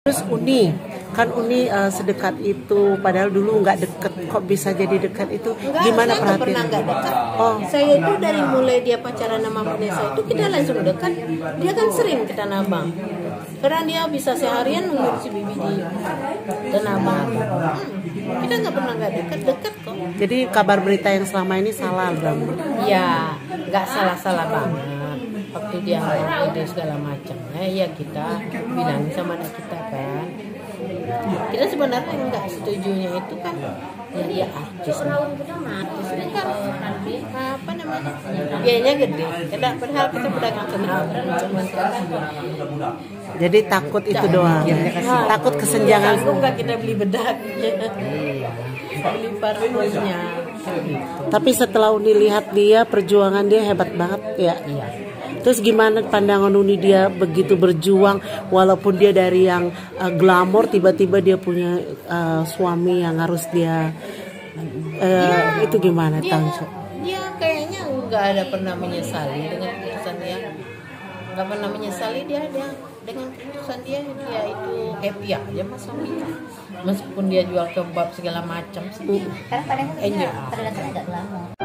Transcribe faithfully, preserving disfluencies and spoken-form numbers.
Terus Uni, kan Uni uh, sedekat itu, padahal dulu nggak deket, kok bisa jadi dekat itu? Enggak, Gimana saya perhatian? pernah nggak dekat. Oh, Saya itu dari mulai dia pacaran sama Vanessa itu kita langsung dekat. Dia kan sering ke Tanah Abang. Karena dia bisa seharian mengurusi bibi di Tanah Abang. Hmm, kita nggak pernah nggak dekat, dekat kok. jadi kabar berita yang selama ini salah dong? Ya, nggak salah-salah banget. Waktu dia ide segala macam, ya kita bilang sama anak kita kan. Kita sebenarnya nggak setujunya itu kan, ya dia artis nih. Artis ini kan apa namanya? Biayanya gede. Tidak padahal kita pedagang kenal. Jadi takut itu doang, Nah, takut kesenjangan. Aku nggak kita beli bedaknya, beli parfumnya. Tapi setelah Uni lihat dia, perjuangan dia hebat banget ya. Iya. Terus gimana pandangan Uni, dia begitu berjuang walaupun dia dari yang uh, glamor, tiba-tiba dia punya uh, suami yang harus dia uh, Ya, itu gimana dia, Tangso? dia kayaknya nggak ada pernah menyesali dengan keputusan dia, nggak pernah menyesali dia dia dengan keputusan dia dia itu happy aja mas suami, meskipun dia jual kebab segala macam sih. Karena kadang Enjoy. pada dasarnya agak glamor.